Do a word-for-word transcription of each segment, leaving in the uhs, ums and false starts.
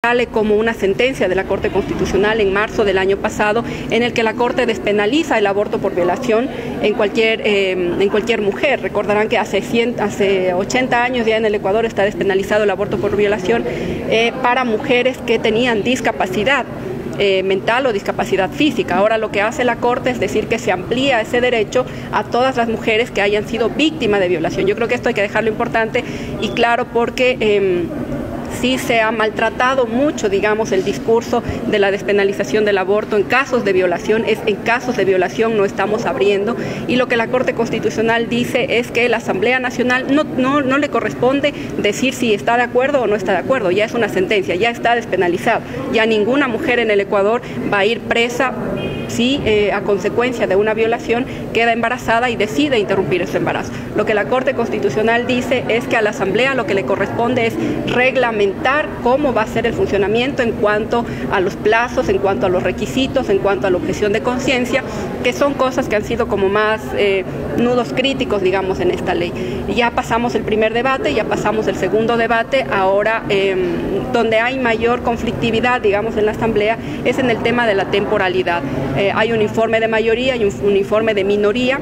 Sale como una sentencia de la Corte Constitucional en marzo del año pasado, en el que la Corte despenaliza el aborto por violación en cualquier, eh, en cualquier mujer. Recordarán que hace, cien, hace ochenta años ya en el Ecuador está despenalizado el aborto por violación eh, para mujeres que tenían discapacidad Eh, mental o discapacidad física. Ahora lo que hace la Corte es decir que se amplía ese derecho a todas las mujeres que hayan sido víctimas de violación. Yo creo que esto hay que dejarlo importante y claro, porque eh, sí se ha maltratado mucho, digamos, el discurso de la despenalización del aborto en casos de violación. Es en casos de violación no estamos abriendo, y lo que la Corte Constitucional dice es que la Asamblea Nacional no, no, no le corresponde decir si está de acuerdo o no está de acuerdo. Ya es una sentencia, ya está despenalizado, ya ninguna mujer en el Ecuador va a ir presa si eh, a consecuencia de una violación queda embarazada y decide interrumpir ese embarazo. Lo que la Corte Constitucional dice es que a la Asamblea lo que le corresponde es reglamentar cómo va a ser el funcionamiento en cuanto a los plazos, en cuanto a los requisitos, en cuanto a la objeción de conciencia, que son cosas que han sido como más eh, nudos críticos, digamos, en esta ley. Ya pasamos el primer debate, ya pasamos el segundo debate. Ahora eh, donde hay mayor conflictividad, digamos, en la Asamblea es en el tema de la temporalidad. Eh, hay un informe de mayoría y un, un informe de minoría,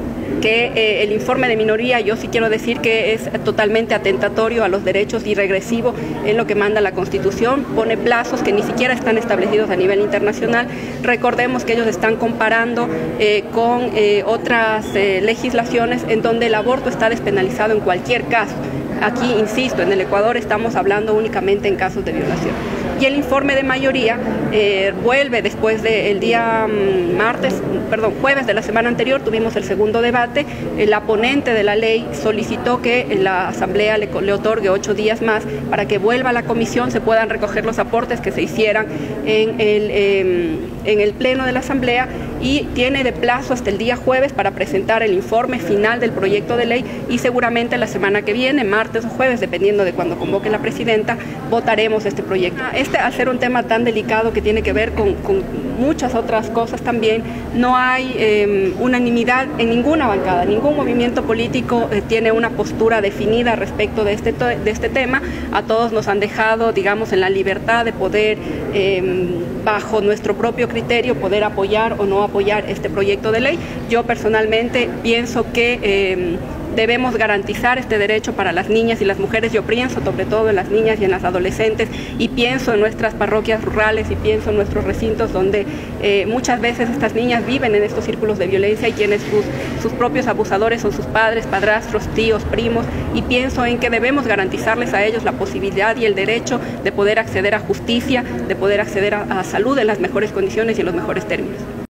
que eh, el informe de minoría yo sí quiero decir que es totalmente atentatorio a los derechos y regresivo en lo que manda la Constitución, pone plazos que ni siquiera están establecidos a nivel internacional. Recordemos que ellos están comparando eh, con eh, otras eh, legislaciones en donde el aborto está despenalizado en cualquier caso. Aquí, insisto, en el Ecuador estamos hablando únicamente en casos de violación. Y el informe de mayoría eh, vuelve después del día um, martes, perdón, jueves de la semana anterior, tuvimos el segundo debate. Eh, la ponente de la ley solicitó que la Asamblea le, le otorgue ocho días más para que vuelva a la comisión, se puedan recoger los aportes que se hicieran en el, eh, en el pleno de la Asamblea, y tiene de plazo hasta el día jueves para presentar el informe final del proyecto de ley, y seguramente la semana que viene, martes o jueves, dependiendo de cuando convoque la presidenta, votaremos este proyecto. Este, al ser un tema tan delicado que tiene que ver con, con muchas otras cosas también, no hay eh, unanimidad en ninguna bancada, ningún movimiento político eh, tiene una postura definida respecto de este, de este tema. A todos nos han dejado, digamos, en la libertad de poder, eh, bajo nuestro propio criterio, poder apoyar o no apoyar este proyecto de ley. Yo personalmente pienso que eh, debemos garantizar este derecho para las niñas y las mujeres. Yo pienso sobre todo en las niñas y en las adolescentes, y pienso en nuestras parroquias rurales, y pienso en nuestros recintos donde eh, muchas veces estas niñas viven en estos círculos de violencia y quienes sus, sus propios abusadores son sus padres, padrastros, tíos, primos, y pienso en que debemos garantizarles a ellos la posibilidad y el derecho de poder acceder a justicia, de poder acceder a, a salud en las mejores condiciones y en los mejores términos.